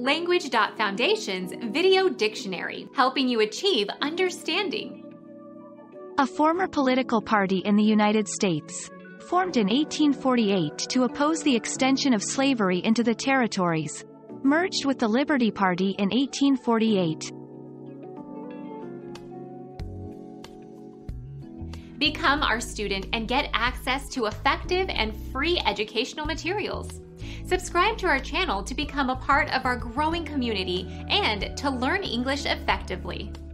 Language.Foundation's Video Dictionary, helping you achieve understanding. A former political party in the United States. Formed in 1848 to oppose the extension of slavery into the territories. Merged with the Liberty Party in 1848. Become our student and get access to effective and free educational materials. Subscribe to our channel to become a part of our growing community and to learn English effectively.